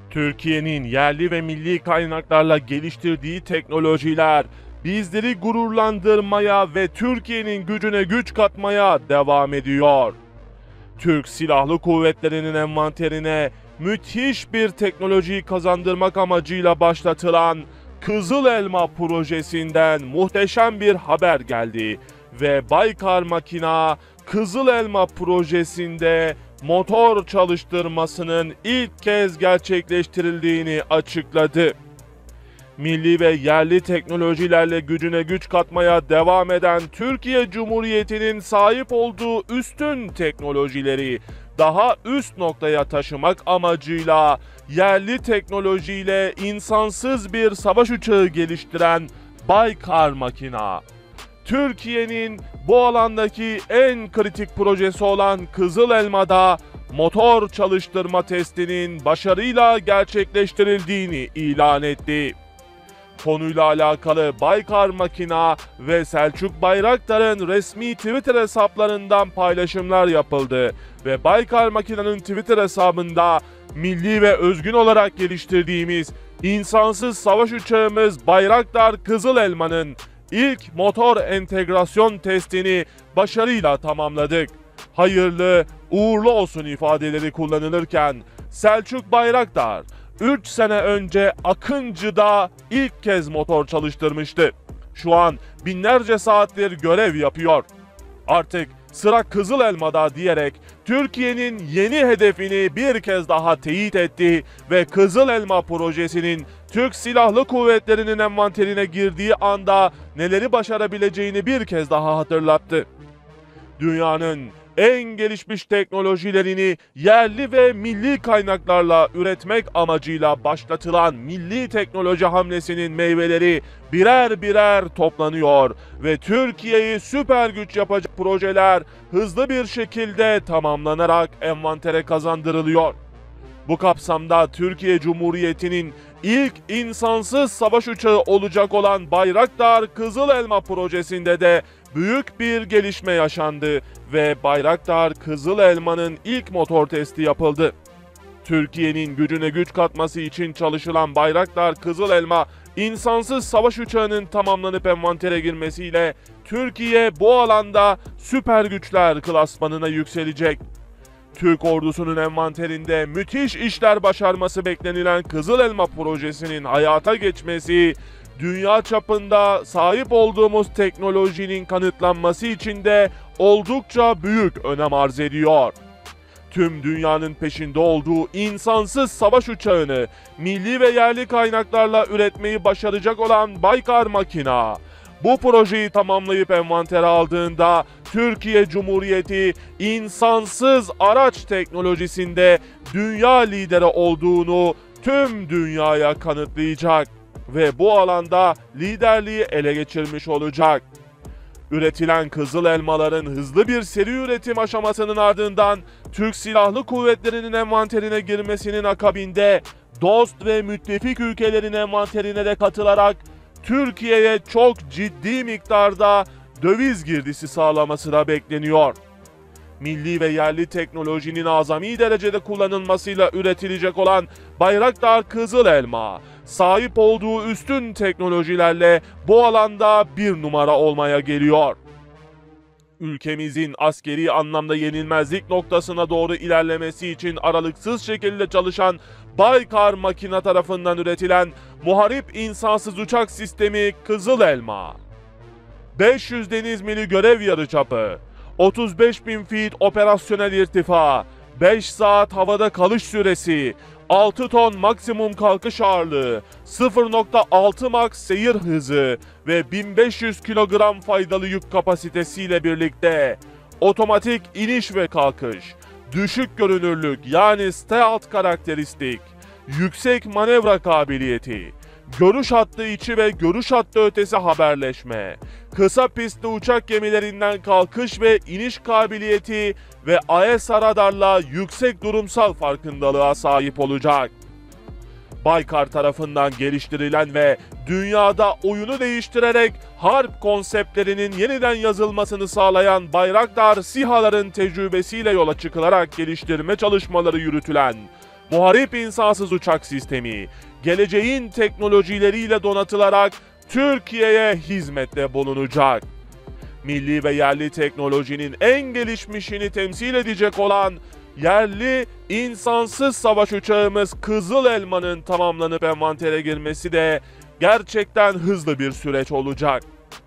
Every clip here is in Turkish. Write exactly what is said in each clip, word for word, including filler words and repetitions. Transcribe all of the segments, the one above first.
Türkiye'nin yerli ve milli kaynaklarla geliştirdiği teknolojiler bizleri gururlandırmaya ve Türkiye'nin gücüne güç katmaya devam ediyor. Türk Silahlı Kuvvetleri'nin envanterine müthiş bir teknolojiyi kazandırmak amacıyla başlatılan Kızıl Elma projesinden muhteşem bir haber geldi ve Baykar Makina Kızıl Elma projesinde motor çalıştırmasının ilk kez gerçekleştirildiğini açıkladı. Milli ve yerli teknolojilerle gücüne güç katmaya devam eden Türkiye Cumhuriyeti'nin sahip olduğu üstün teknolojileri daha üst noktaya taşımak amacıyla yerli teknolojiyle insansız bir savaş uçağı geliştiren Baykar Makina, Türkiye'nin bu alandaki en kritik projesi olan Kızıl Elma'da motor çalıştırma testinin başarıyla gerçekleştirildiğini ilan etti. Konuyla alakalı Baykar Makina ve Selçuk Bayraktar'ın resmi Twitter hesaplarından paylaşımlar yapıldı ve Baykar Makina'nın Twitter hesabında milli ve özgün olarak geliştirdiğimiz insansız savaş uçağımız Bayraktar Kızıl Elma'nın ilk motor entegrasyon testini başarıyla tamamladık. Hayırlı, uğurlu olsun ifadeleri kullanılırken Selçuk Bayraktar üç sene önce Akıncı'da ilk kez motor çalıştırmıştı. Şu an binlerce saattir görev yapıyor. Artık sıra Kızıl Elma'da diyerek Türkiye'nin yeni hedefini bir kez daha teyit etti ve Kızıl Elma projesinin Türk Silahlı Kuvvetleri'nin envanterine girdiği anda neleri başarabileceğini bir kez daha hatırlattı. Dünyanın en gelişmiş teknolojilerini yerli ve milli kaynaklarla üretmek amacıyla başlatılan milli teknoloji hamlesinin meyveleri birer birer toplanıyor ve Türkiye'yi süper güç yapacak projeler hızlı bir şekilde tamamlanarak envantere kazandırılıyor. Bu kapsamda Türkiye Cumhuriyeti'nin ilk insansız savaş uçağı olacak olan Bayraktar Kızıl Elma projesinde de büyük bir gelişme yaşandı ve Bayraktar Kızıl Elma'nın ilk motor testi yapıldı. Türkiye'nin gücüne güç katması için çalışılan Bayraktar Kızıl Elma insansız savaş uçağının tamamlanıp envantere girmesiyle Türkiye bu alanda süper güçler klasmanına yükselecek. Türk ordusunun envanterinde müthiş işler başarması beklenilen Kızıl Elma projesinin hayata geçmesi, dünya çapında sahip olduğumuz teknolojinin kanıtlanması için de oldukça büyük önem arz ediyor. Tüm dünyanın peşinde olduğu insansız savaş uçağını milli ve yerli kaynaklarla üretmeyi başaracak olan Baykar Makina, bu projeyi tamamlayıp envantere aldığında Türkiye Cumhuriyeti insansız araç teknolojisinde dünya lideri olduğunu tüm dünyaya kanıtlayacak ve bu alanda liderliği ele geçirmiş olacak. Üretilen Kızıl Elmaların hızlı bir seri üretim aşamasının ardından Türk Silahlı Kuvvetleri'nin envanterine girmesinin akabinde dost ve müttefik ülkelerin envanterine de katılarak Türkiye'ye çok ciddi miktarda döviz girdisi sağlaması da bekleniyor. Milli ve yerli teknolojinin azami derecede kullanılmasıyla üretilecek olan Bayraktar Kızıl Elma, sahip olduğu üstün teknolojilerle bu alanda bir numara olmaya geliyor. Ülkemizin askeri anlamda yenilmezlik noktasına doğru ilerlemesi için aralıksız şekilde çalışan Baykar Makina tarafından üretilen muharip insansız uçak sistemi Kızıl Elma, beş yüz deniz mili görev yarıçapı, otuz beş bin feet operasyonel irtifa, beş saat havada kalış süresi, altı ton maksimum kalkış ağırlığı, sıfır nokta altı Mach seyir hızı ve bin beş yüz kilogram faydalı yük kapasitesiyle birlikte otomatik iniş ve kalkış, düşük görünürlük yani stealth karakteristik, yüksek manevra kabiliyeti, görüş hattı içi ve görüş hattı ötesi haberleşme, kısa pistli uçak gemilerinden kalkış ve iniş kabiliyeti ve A E S A radarla yüksek durumsal farkındalığa sahip olacak. Baykar tarafından geliştirilen ve dünyada oyunu değiştirerek harp konseptlerinin yeniden yazılmasını sağlayan Bayraktar SİHA'ların tecrübesiyle yola çıkılarak geliştirme çalışmaları yürütülen Muharip insansız uçak sistemi, geleceğin teknolojileriyle donatılarak Türkiye'ye hizmette bulunacak. Milli ve yerli teknolojinin en gelişmişini temsil edecek olan yerli insansız savaş uçağımız Kızıl Elma'nın tamamlanıp envantere girmesi de gerçekten hızlı bir süreç olacak.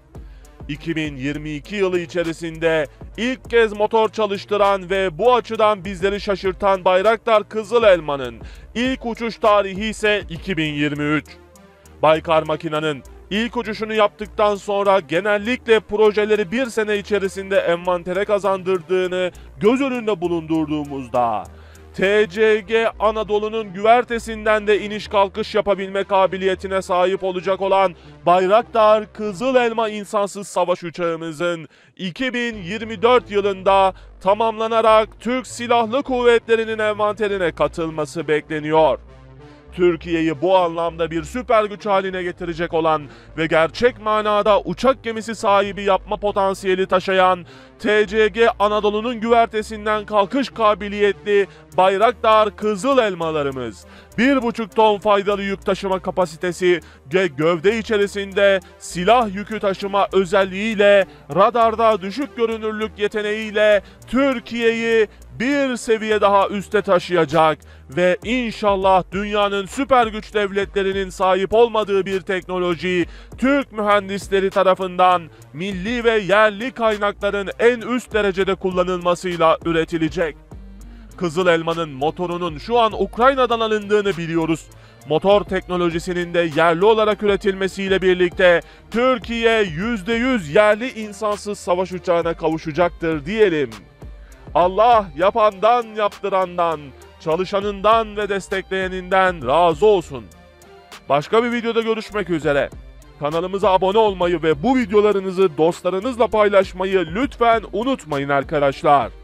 iki bin yirmi iki yılı içerisinde ilk kez motor çalıştıran ve bu açıdan bizleri şaşırtan Bayraktar Kızıl Elma'nın ilk uçuş tarihi ise iki bin yirmi üç. Baykar Makina'nın ilk uçuşunu yaptıktan sonra genellikle projeleri bir sene içerisinde envantere kazandırdığını göz önünde bulundurduğumuzda, T C G Anadolu'nun güvertesinden de iniş kalkış yapabilme kabiliyetine sahip olacak olan Bayraktar Kızıl Elma insansız savaş uçağımızın iki bin yirmi dört yılında tamamlanarak Türk Silahlı Kuvvetleri'nin envanterine katılması bekleniyor. Türkiye'yi bu anlamda bir süper güç haline getirecek olan ve gerçek manada uçak gemisi sahibi yapma potansiyeli taşıyan T C G Anadolu'nun güvertesinden kalkış kabiliyetli Bayraktar Kızıl Elmalarımız bir buçuk ton faydalı yük taşıma kapasitesi ve gövde içerisinde silah yükü taşıma özelliğiyle radarda düşük görünürlük yeteneğiyle Türkiye'yi bir seviye daha üste taşıyacak ve inşallah dünyanın süper güç devletlerinin sahip olmadığı bir teknoloji Türk mühendisleri tarafından milli ve yerli kaynakların en üst derecede kullanılmasıyla üretilecek. Kızıl Elma'nın motorunun şu an Ukrayna'dan alındığını biliyoruz. Motor teknolojisinin de yerli olarak üretilmesiyle birlikte Türkiye yüzde yüz yerli insansız savaş uçağına kavuşacaktır diyelim. Allah yapandan, yaptırandan, çalışanından ve destekleyeninden razı olsun. Başka bir videoda görüşmek üzere. Kanalımıza abone olmayı ve bu videolarınızı dostlarınızla paylaşmayı lütfen unutmayın arkadaşlar.